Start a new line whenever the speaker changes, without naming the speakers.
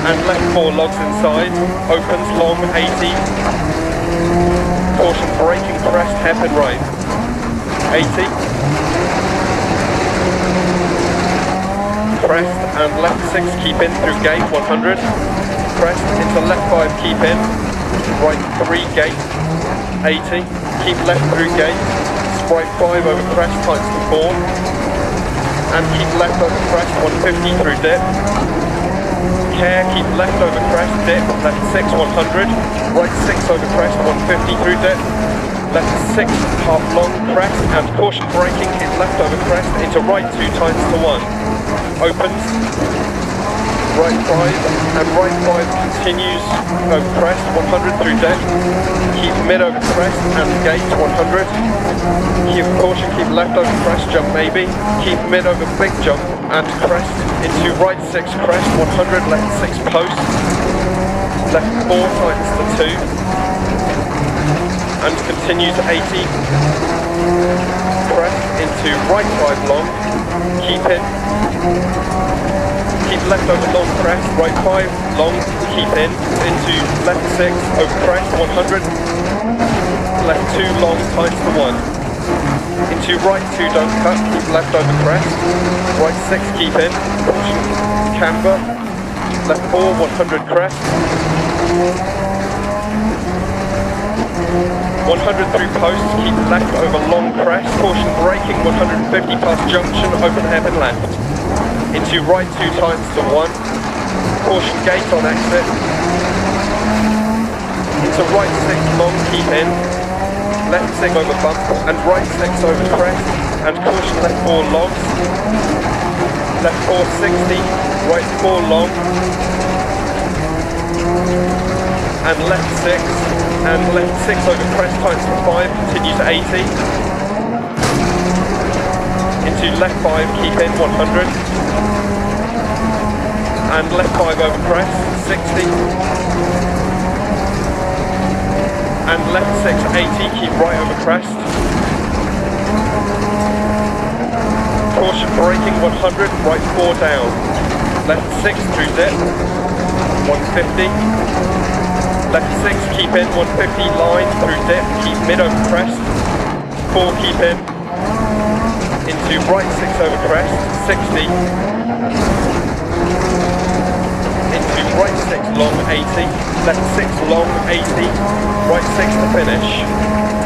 and left 4 logs inside, opens long 80, caution braking crest hairpin right, 80, crest and left 6 keep in through gate 100, crest into left 5 keep in, right 3 gate, 80, keep left through gate, right 5 over crest tightens to 4, and keep left over crest 150 through dip, care keep left over crest dip, left 6 100, right 6 over crest 150 through dip, left 6 half long crest and caution braking keep left over crest into right 2 tightens to 1, opens, right 5 and right 5 continues over crest 100 through dip, keep mid over crest and gate 100, keep caution, keep left over crest jump maybe, keep mid over big jump and crest into right 6 crest 100, left 6 post, left 4 tightens to 2 and continues 80, crest into right 5 long, keep in, keep left over long crest, right 5 long, keep in, into left 6 over crest 100, left 2 long tightens to 1, into right 2 don't cut, keep left over crest, right 6 keep in, camber, left 4 100 crest, 100 through post, keep left over long crest, caution braking 150 past junction, open hairpin left, into right 2 tightens to 1, caution gate on exit, into right 6 long keep in, left 6 over bump and right 6 over crest and caution left 4 logs, left 4 60, right 4 long and left 6 and left 6 over crest tightens to 5, continues 80, into left 5 keep in 100 and left 5 over crest 60 and left 6 80, keep right over crest, caution braking 100, right 4 down, left 6 through dip 150, left 6 keep in 150 line through dip, keep mid over crest, 4 keep in, into right 6 over crest 60, into right 6 long 80, left 6 long 80, right 6 to finish.